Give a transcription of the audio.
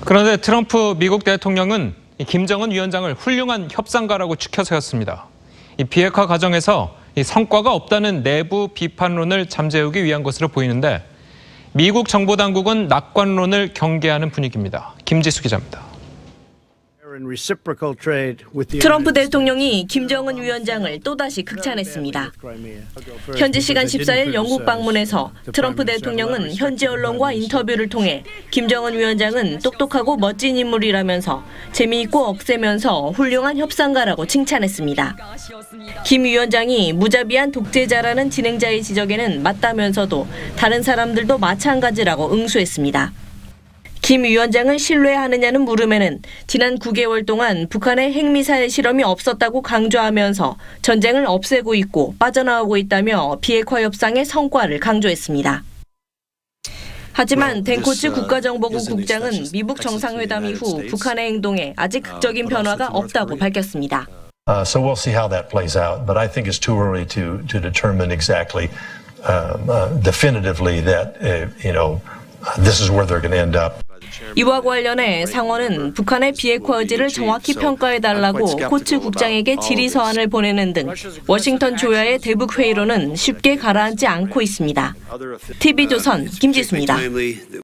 그런데 트럼프 미국 대통령은 김정은 위원장을 훌륭한 협상가라고 추켜 세웠습니다. 이 비핵화 과정에서 성과가 없다는 내부 비판론을 잠재우기 위한 것으로 보이는데 미국 정보당국은 낙관론을 경계하는 분위기입니다. 김지수 기자입니다. 트럼프 대통령이 김정은 위원장을 또다시 극찬했습니다. 현지 시간 14일 영국 방문에서 트럼프 대통령은 현지 언론과 인터뷰를 통해 김정은 위원장은 똑똑하고 멋진 인물이라면서 재미있고 억세면서 훌륭한 협상가라고 칭찬했습니다. 김 위원장이 무자비한 독재자라는 진행자의 지적에는 맞다면서도 다른 사람들도 마찬가지라고 응수했습니다. 김 위원장을 신뢰하느냐는 물음에는 지난 9개월 동안 북한의 핵미사일 실험이 없었다고 강조하면서 전쟁을 없애고 있고 빠져나오고 있다며 비핵화 협상의 성과를 강조했습니다. 하지만 댄코츠 국가정보국 국장은 미국 정상회담 이후 북한의 행동에 아직 극적인 변화가 없다고 밝혔습니다. So we'll see how that plays out, but I think it's too early to determine exactly, definitively that this is where they're going to end up. 이와 관련해 상원은 북한의 비핵화 의지를 정확히 평가해달라고 코츠 국장에게 질의 서한을 보내는 등 워싱턴 조야의 대북 회의로는 쉽게 가라앉지 않고 있습니다. TV조선 김지수입니다.